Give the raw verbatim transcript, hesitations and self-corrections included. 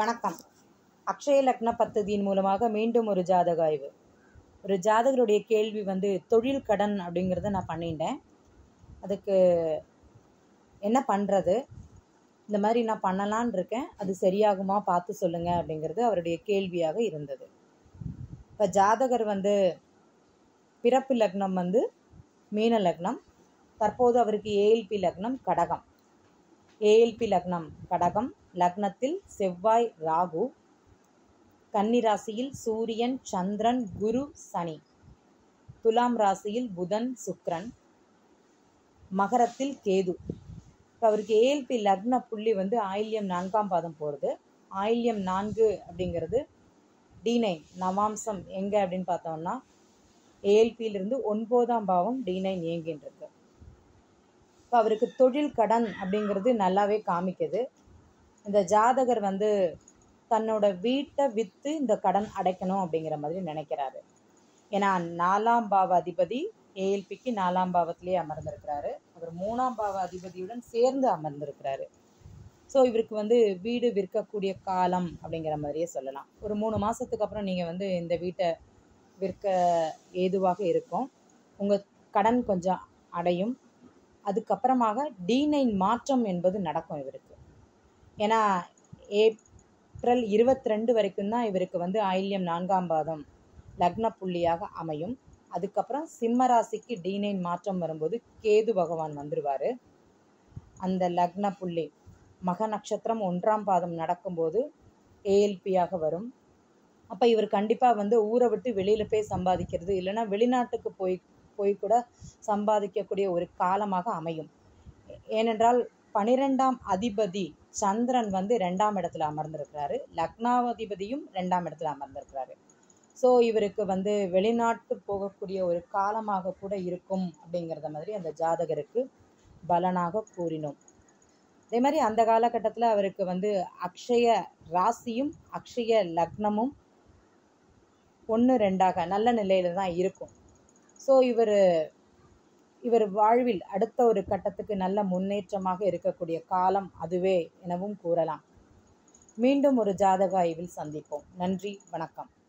வணக்கம். அக்ஷய லக்ன பத்ததியின் மூலமாக மீண்டும் ஒரு ஜாதக ஆய்வு. ஒரு ஜாதகருடைய கேள்வி வந்து தொழில் கடன் அப்படிங்கிறத நான் பண்ணிட்டேன். அதுக்கு என்ன பண்ணுறது, இந்த மாதிரி நான் பண்ணலான் இருக்கேன், அது சரியாகுமா பார்த்து சொல்லுங்கள் அப்படிங்கிறது அவருடைய கேள்வியாக இருந்தது. இப்போ ஜாதகர் வந்து பிறப்பு லக்னம் வந்து மீன லக்னம், தற்போது அவருக்கு ஏஎல்பி லக்னம் கடகம். ஏஎல்பி லக்னம் கடகம், லக்னத்தில் செவ்வாய் ராகு, கன்னி ராசியில் சூரியன் சந்திரன் குரு சனி, துலாம் ராசியில் புதன் சுக்கிரன், மகரத்தில் கேது. இப்போ அவருக்கு ஏஎல்பி லக்ன புள்ளி வந்து ஆயில்யம் நான்காம் பாதம் போகிறது. ஆயில்யம் நான்கு அப்படிங்கிறது டி நைன் நவாம்சம் எங்கே அப்படின்னு பார்த்தோம்னா ஏஎல்பியிலிருந்து ஒன்பதாம் பாவம் டி நைன் இயங்கின்றிருக்கு. இப்போ அவருக்கு தொழில் கடன் அப்படிங்கிறது நல்லாவே காமிக்குது. இந்த ஜாதகர் வந்து தன்னோட வீட்டை விற்று இந்த கடன் அடைக்கணும் அப்படிங்கிற மாதிரி நினைக்கிறாரு. ஏன்னா நாலாம் பாவ அதிபதி ஏஎல்பிக்கு நாலாம் பாவத்திலே அமர்ந்திருக்கிறாரு. அவர் மூணாம் பாவ அதிபதியுடன் சேர்ந்து அமர்ந்திருக்கிறாரு. ஸோ இவருக்கு வந்து வீடு விற்கக்கூடிய காலம் அப்படிங்கிற மாதிரியே சொல்லலாம். ஒரு மூணு மாதத்துக்கு அப்புறம் நீங்கள் வந்து இந்த வீட்டை விற்க ஏதுவாக இருக்கும். உங்கள் கடன் கொஞ்சம் அடையும். அதுக்கப்புறமாக டி நைன் மாற்றம் என்பது நடக்கும் இவருக்கு. ஏன்னா ஏப்ரல் இருபத்தி ரெண்டு வரைக்கும் தான் இவருக்கு வந்து ஆயில்யம் நான்காம் பாதம் லக்ன புள்ளியாக அமையும். அதுக்கப்புறம் சிம்ம ராசிக்கு டி நைன் மாற்றம் வரும்போது கேது பகவான் வந்துடுவார். அந்த லக்ன புள்ளி மக நட்சத்திரம் ஒன்றாம் பாதம் நடக்கும்போது ஏஎல்பியாக வரும். அப்போ இவர் கண்டிப்பாக வந்து ஊரை விட்டு வெளியில் போய் சம்பாதிக்கிறது, இல்லைன்னா வெளிநாட்டுக்கு போய் போய் கூட சம்பாதிக்கக்கூடிய ஒரு காலமாக அமையும். ஏனென்றால் பனிரெண்டாம் அதிபதி சந்திரன் வந்து ரெண்டாம் இடத்துல அமர்ந்திருக்கிறாரு, லக்னாதிபதியும் ரெண்டாம் இடத்துல அமர்ந்திருக்கிறாரு. ஸோ இவருக்கு வந்து வெளிநாட்டு போகக்கூடிய ஒரு காலமாக கூட இருக்கும் அப்படிங்கிறத மாதிரி அந்த ஜாதகருக்கு பலனாக கூறினோம். அதே மாதிரி அந்த காலகட்டத்தில் அவருக்கு வந்து அக்ஷய ராசியும் அக்ஷய லக்னமும் ஒன்று ரெண்டாக நல்ல நிலையில தான் இருக்கும். ஸோ இவர் இவர் வாழ்வில் அடுத்த ஒரு கட்டத்துக்கு நல்ல முன்னேற்றமாக இருக்கக்கூடிய காலம் அதுவே எனவும் கூறலாம். மீண்டும் ஒரு ஜாதக ஆய்வில் சந்திப்போம். நன்றி, வணக்கம்.